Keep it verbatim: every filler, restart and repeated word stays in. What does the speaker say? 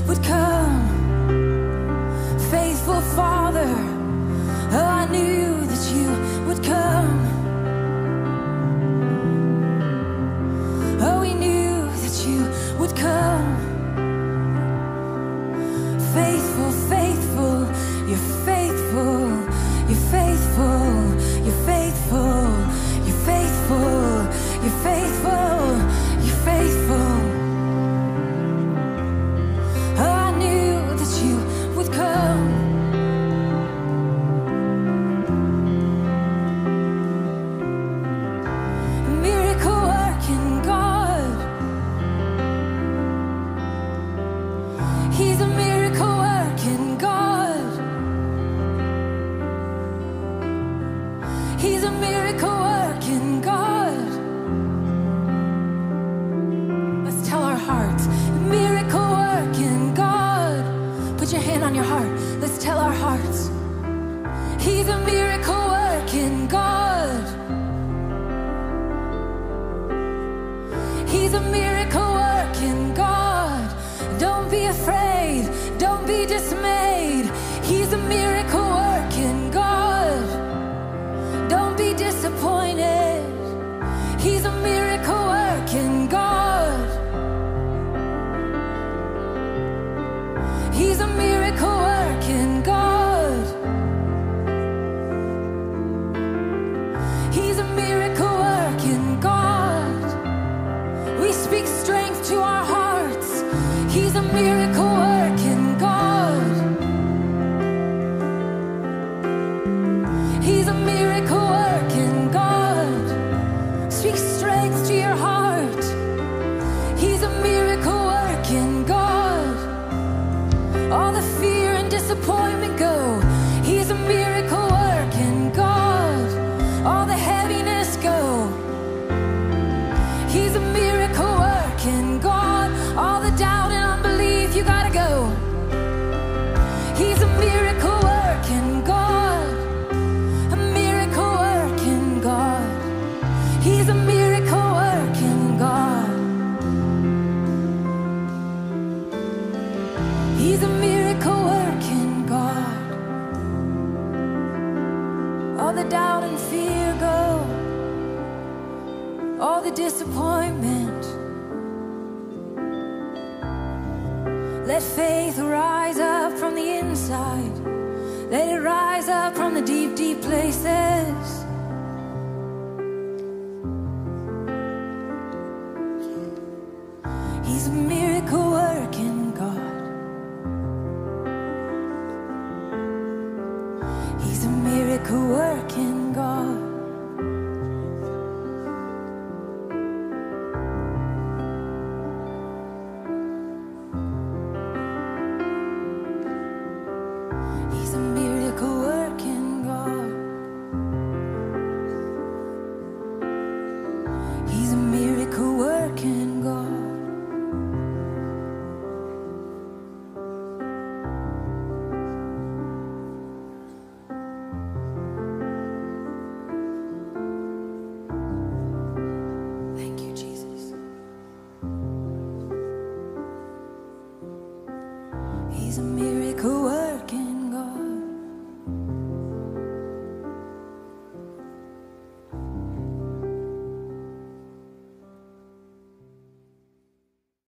would come. Faithful Father, oh, I knew that you would come. Oh, we knew that you would come. Faithful, faithful, you're faithful, you're faithful, you're faithful, you're faithful, you're faithful, you're faithful. Oh, I knew that you would come. Miracle working God. He's a miracle working God. He's a miracle working God. Let's tell our hearts, miracle working God. Put your hand on your heart. Let's tell our hearts. He's a miracle working God. He's a miracle working God. Don't be afraid. Don't be dismayed. He's a miracle working God. Don't be disappointed. He's a miracle working God. He's a miracle working God. He's a miracle working God. We speak strength to our hearts. He's a miracle working God. He's a miracle working God. Speak strength to your heart. He's a miracle working God. All the fear and disappointment go. He's a miracle working God. All the heaviness go. He's a miracle working God. All the doubt and unbelief, you gotta go. He's a miracle working God. A miracle working God. He's a miracle working God. He's a miracle working God. All the doubt and fear go. All the disappointment. Let faith rise up from the inside. Let it rise up from the deep, deep places. He's a miracle working God. He's a miracle working God.